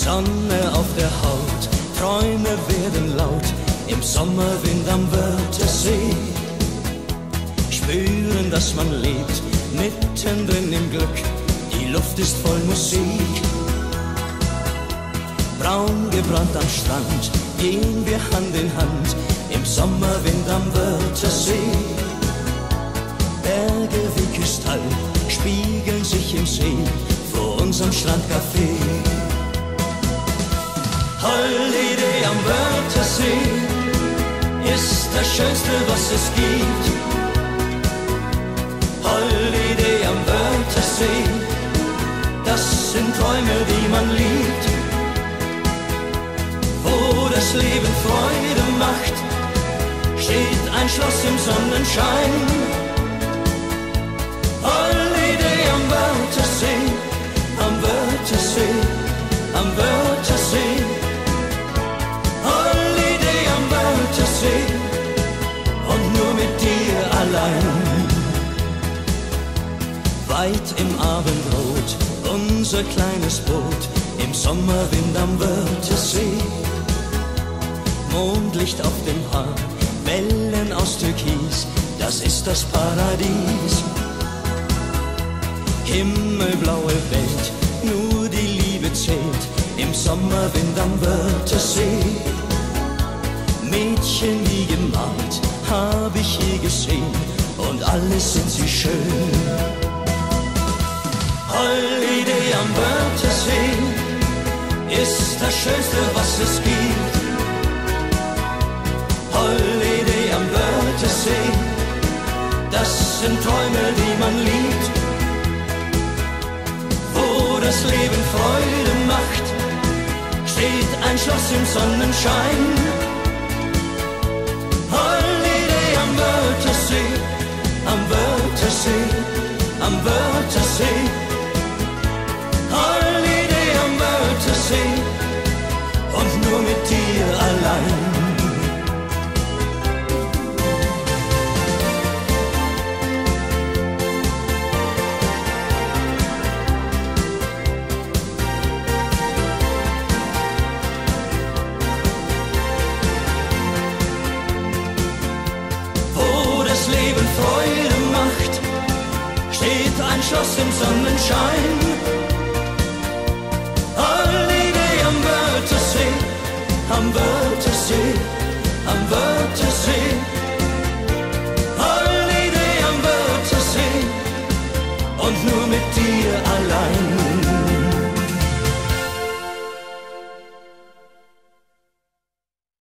Sonne auf der Haut, Träume werden laut, im Sommerwind am Wörthersee. Spüren, dass man lebt, mittendrin im Glück, die Luft ist voll Musik. Braun gebrannt am Strand, gehen wir Hand in Hand, im Sommerwind am Wörthersee. Berge wie Kristall spiegeln sich im See, vor unserem Strandcafé. Holiday am Wörthersee ist das Schönste, was es gibt. Holiday am Wörthersee, das sind Träume, die man liebt. Wo das Leben Freude macht, steht ein Schloss im Sonnenschein. Holiday am Wörthersee, am Wörthersee, am Wörthersee. Holiday am Wörthersee und nur mit dir allein. Weit im Abendrot, unser kleines Boot, im Sommerwind am Wörthersee. Mondlicht auf dem Haar, Wellen aus Türkis, das ist das Paradies. Himmelblaue Welt, nur die Liebe zählt, im Sommerwind am Wörthersee. Mädchen wie gemalt, hab ich je gesehen, und alles sind sie schön. Holiday am Wörthersee ist das Schönste, was es gibt. Holiday am Wörthersee, das sind Träume, die man liebt. Wo das Leben Freude macht, steht ein Schloss im Sonnenschein. Holiday am Wörthersee, am Wörthersee, am Wörthersee. Holiday am Wörthersee und nur mit dir allein. Leben Freude macht, steht ein Schloss im Sonnenschein. Holiday am Wörthersee, am Wörthersee.